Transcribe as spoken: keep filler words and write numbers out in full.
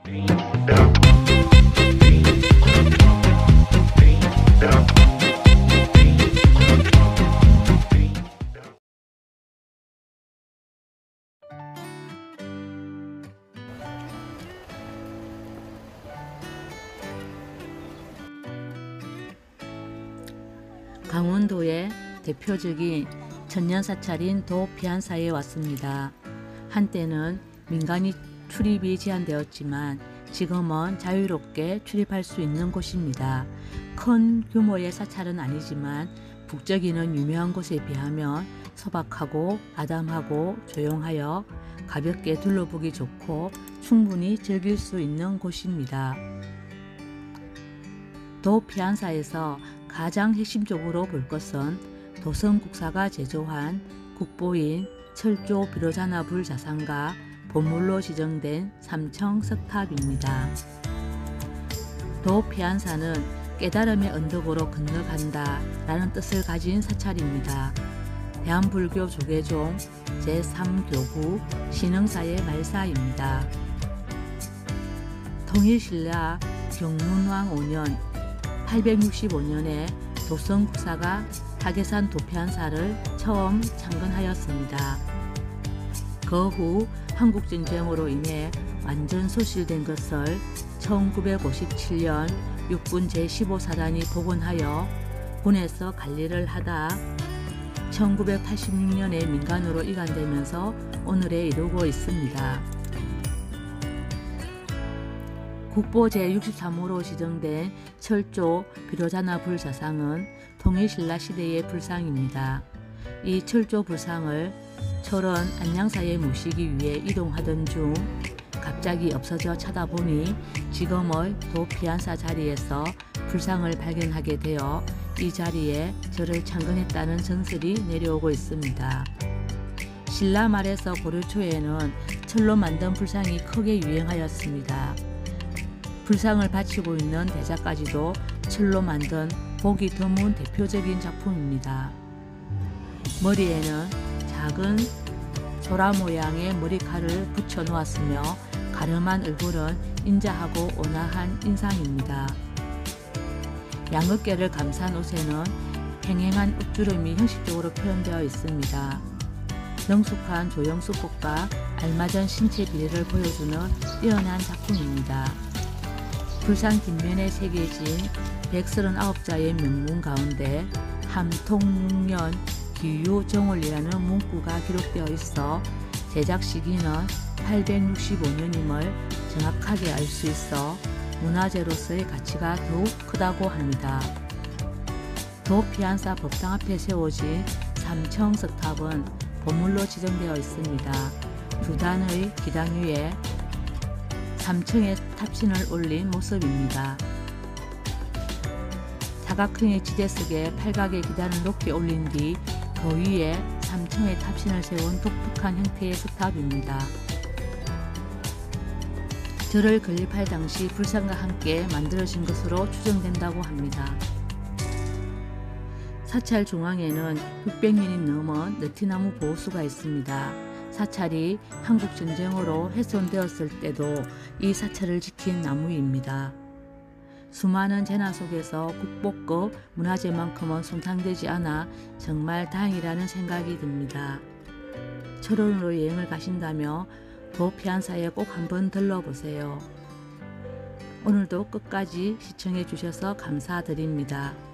강원도의 대표적인 천년사찰인 도피안사에 왔습니다. 한때는 민간이 출입이 제한되었지만 지금은 자유롭게 출입할 수 있는 곳입니다. 큰 규모의 사찰은 아니지만 북적이는 유명한 곳에 비하면 소박하고 아담하고 조용하여 가볍게 둘러보기 좋고 충분히 즐길 수 있는 곳입니다. 도피안사에서 가장 핵심적으로 볼 것은 도성국사가 제조한 국보인 철조 비로자나불 자상과 보물로 지정된 삼청석탑입니다. 도피안사는 깨달음의 언덕으로 건너간다 라는 뜻을 가진 사찰입니다. 대한불교 조계종 제삼 교구 신흥사의 말사입니다. 통일신라 경문왕 오 년 팔백육십오 년에 도성국사가 타계산 도피안사를 처음 창건하였습니다. 그 후 한국전쟁으로 인해 완전 소실된 것을 천구백오십칠 년 육군 제십오 사단이 복원하여 군에서 관리를 하다 천구백팔십육 년에 민간으로 이관되면서 오늘에 이르고 있습니다. 국보 제육십삼 호로 지정된 철조 비로자나 불사상은 통일신라 시대의 불상입니다. 이 철조 불상을 철원 안양사에 모시기 위해 이동하던 중 갑자기 없어져 찾아보니 지금의 도피안사 자리에서 불상을 발견하게 되어 이 자리에 절을 창건했다는 전설이 내려오고 있습니다. 신라 말에서 고려 초에는 철로 만든 불상이 크게 유행하였습니다. 불상을 바치고 있는 대자까지도 철로 만든 보기 드문 대표적인 작품입니다. 머리에는 작은 소라 모양의 머리칼을 붙여 놓았으며 가름한 얼굴은 인자하고 온화한 인상입니다. 양어깨를 감싼 옷에는 팽팽한 읍주름이 형식적으로 표현되어 있습니다. 능숙한 조형수법과 알맞은 신체 비례를 보여주는 뛰어난 작품입니다. 불상 뒷면에 새겨진 백삼십구 자의 명문 가운데 함통년 기유정월이라는 문구가 기록되어 있어 제작 시기는 팔백육십오 년임을 정확하게 알 수 있어 문화재로서의 가치가 더욱 크다고 합니다. 도피안사 법당 앞에 세워진 삼청석탑은 보물로 지정되어 있습니다. 두 단의 기당 위에 삼층의 탑신을 올린 모습입니다. 사각형의 지대석에 팔각의 기단을 높게 올린 뒤 그 위에 삼층의 탑신을 세운 독특한 형태의 석탑입니다. 절을 건립할 당시 불상과 함께 만들어진 것으로 추정된다고 합니다. 사찰 중앙에는 육백 년이 넘은 느티나무 보호수가 있습니다. 사찰이 한국전쟁으로 훼손되었을 때도 이 사찰을 지킨 나무입니다. 수많은 재난 속에서 국보급 문화재만큼은 손상되지 않아 정말 다행이라는 생각이 듭니다. 철원으로 여행을 가신다며 도피안사에 꼭 한번 들러보세요. 오늘도 끝까지 시청해 주셔서 감사드립니다.